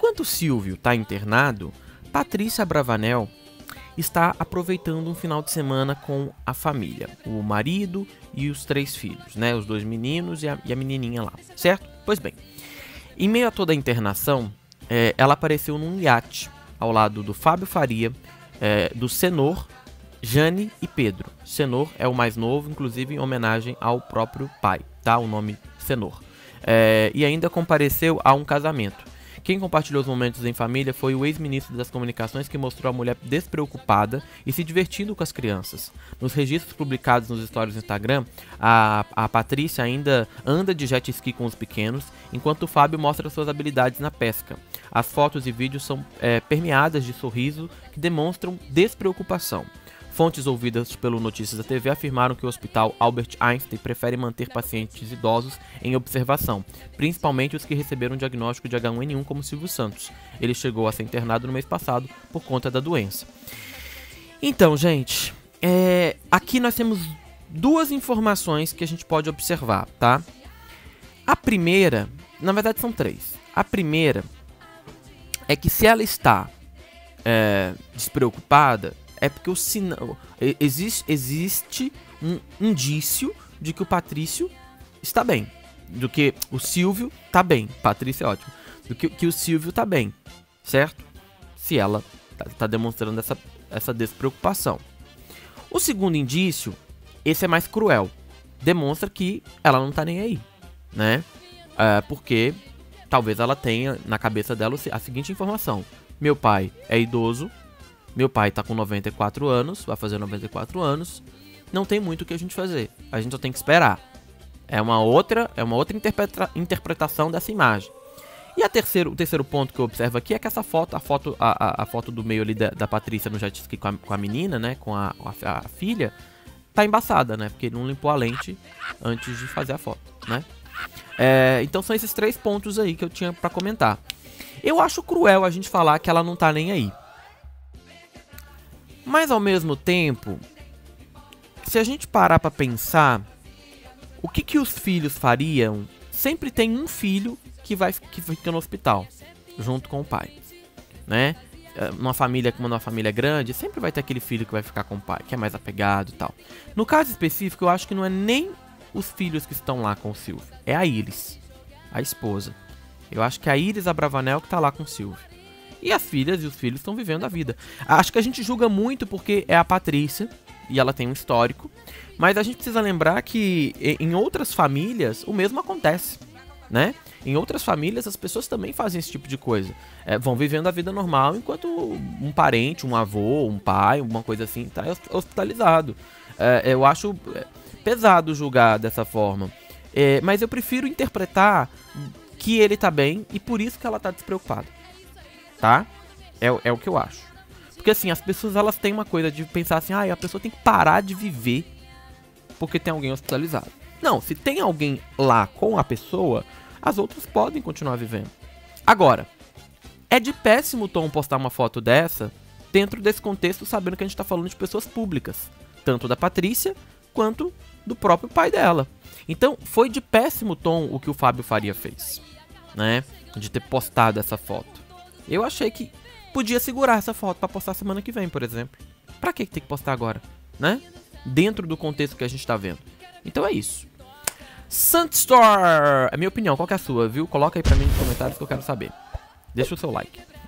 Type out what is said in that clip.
Enquanto Silvio está internado, Patrícia Abravanel está aproveitando um final de semana com a família, o marido e os 3 filhos, né? Os 2 meninos e a menininha lá, certo? Pois bem, em meio a toda a internação, ela apareceu num iate ao lado do Fábio Faria, do Cenor, Jane e Pedro. Cenor é o mais novo, inclusive em homenagem ao próprio pai, tá? O nome Cenor. E ainda compareceu a um casamento. Quem compartilhou os momentos em família foi o ex-ministro das Comunicações, que mostrou a mulher despreocupada e se divertindo com as crianças. Nos registros publicados nos stories do Instagram, a Patrícia ainda anda de jet ski com os pequenos, enquanto o Fábio mostra suas habilidades na pesca. As fotos e vídeos são permeadas de sorriso que demonstram despreocupação. Fontes ouvidas pelo Notícias da TV afirmaram que o Hospital Albert Einstein prefere manter pacientes idosos em observação, principalmente os que receberam diagnóstico de H1N1 como Silvio Santos. Ele chegou a ser internado no mês passado por conta da doença. Então, gente, aqui nós temos 2 informações que a gente pode observar, tá? A primeira, na verdade são 3. A primeira é que se ela está despreocupada, é porque o sinal existe um indício de que o Patrício está bem, do que o Silvio está bem. Patrícia é ótimo. Do que o Silvio está bem, certo? Se ela está demonstrando essa despreocupação. O segundo indício, esse é mais cruel, demonstra que ela não está nem aí, né? Porque talvez ela tenha na cabeça dela a seguinte informação: meu pai é idoso. Meu pai tá com 94 anos, vai fazer 94 anos, não tem muito o que a gente fazer, a gente só tem que esperar. É uma outra interpretação dessa imagem. E o terceiro ponto que eu observo aqui é que essa foto, a foto do meio ali da Patrícia no jet ski com a menina, né, com a filha, tá embaçada, né, porque não limpou a lente antes de fazer a foto, né. Então são esses 3 pontos aí que eu tinha pra comentar. Eu acho cruel a gente falar que ela não tá nem aí. Mas ao mesmo tempo, se a gente parar pra pensar, o que os filhos fariam? Sempre tem um filho que fica no hospital, junto com o pai, né? Numa família grande, sempre vai ter aquele filho que vai ficar com o pai, que é mais apegado e tal. No caso específico, eu acho que não é nem os filhos que estão lá com o Silvio, é a Iris, a esposa. Eu acho que é a Iris Abravanel que tá lá com o Silvio. E as filhas e os filhos estão vivendo a vida. Acho que a gente julga muito porque é a Patrícia e ela tem um histórico. Mas a gente precisa lembrar que em outras famílias o mesmo acontece, né? Em outras famílias as pessoas também fazem esse tipo de coisa. Vão vivendo a vida normal enquanto um parente, um avô, um pai, alguma coisa assim está hospitalizado. Eu acho pesado julgar dessa forma. Mas eu prefiro interpretar que ele tá bem e por isso que ela tá despreocupada. Tá? É o que eu acho. Porque assim, as pessoas elas têm uma coisa de pensar assim, a pessoa tem que parar de viver porque tem alguém hospitalizado. Não, se tem alguém lá com a pessoa, as outras podem continuar vivendo. Agora, é de péssimo tom postar uma foto dessa dentro desse contexto, sabendo que a gente tá falando de pessoas públicas, tanto da Patrícia quanto do próprio pai dela. Então, foi de péssimo tom o que o Fábio Faria fez, né? De ter postado essa foto. Eu achei que podia segurar essa foto pra postar semana que vem, por exemplo. Pra que tem que postar agora, né? Dentro do contexto que a gente tá vendo. Então é isso. Sandstorm! É minha opinião, qual que é a sua, viu? Coloca aí pra mim nos comentários que eu quero saber. Deixa o seu like.